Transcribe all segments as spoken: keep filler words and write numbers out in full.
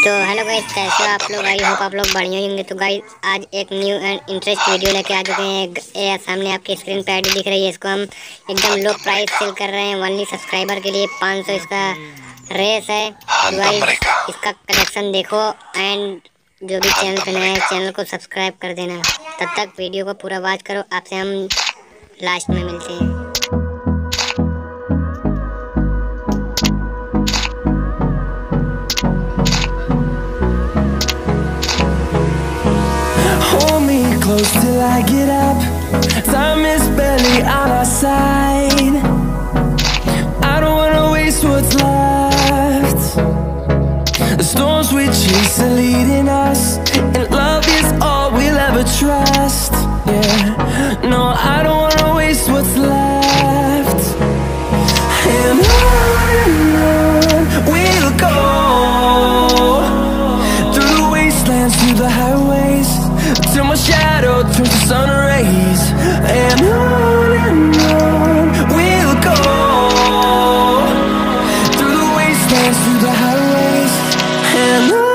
तो hello guys, कैसे हो आप लोग? आई होप आप लोग बढ़िया होंगे। तो गाइस आज एक न्यू एंड इंटरेस्ट वीडियो लेके आ चुके हैं। ये सामने आपके स्क्रीन पे आईडी दिख रही है, इसको हम एकदम लो प्राइस सेल कर रहे हैं। ओनली सब्सक्राइबर के लिए पाँच सौ इसका रेस है। तो गाइस इसका कलेक्शन देखो एंड जो भी चैनल पे नया है चैनल को सब्सक्राइब कर देना। तब तक वीडियो को पूरा वॉच करो, आपसे हम लास्ट में मिलते हैं। Close till I get up. Time is barely on our side. I don't wanna waste what's left. The storms we chase are leading us, and love is all we'll ever trust. Yeah, no, I don't wanna waste what's left. And on and on we'll go, through the wastelands, through the highways, till my shadow turns to sun rays. And on and on we'll go, through the wastelands, through the highways, and on.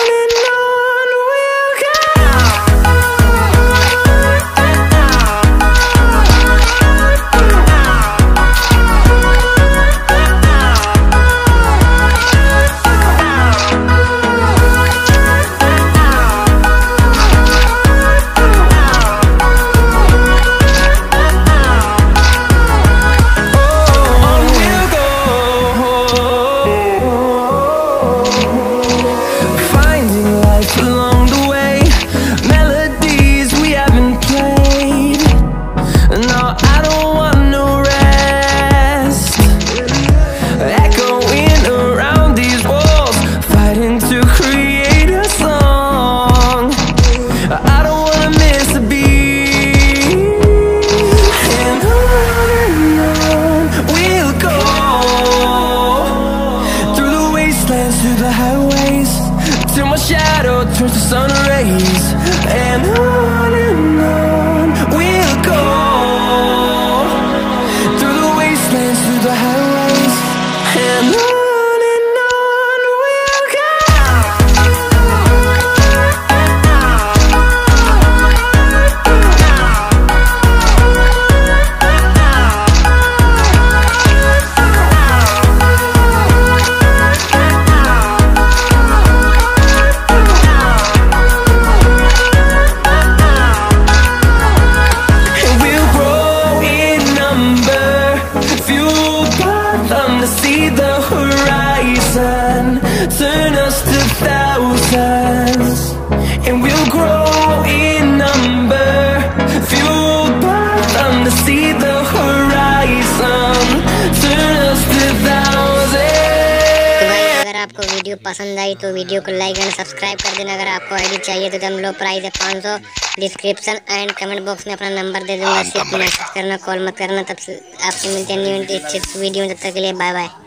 Through the highways, till my shadow turns to sun rays. And on and on we'll go, through the wastelands, through the highways, and on. See the horizon, turn us to thousands, and we'll grow in number, fueled by them. To see the horizon, turn us to thousands. अगर आपको video पसंद आई तो video को like and subscribe कर देना। अगर आपको ID चाहिए तो एकदम लो प्राइस है पाँच सौ। डिस्क्रिप्शन एंड कमेंट बॉक्स में अपना नंबर दे दूंगा, सिर्फ मैसेज करना, कॉल मत करना। तब से आपसे मिलते हैं न्यू वीडियो में, तब तक के लिए बाय बाय।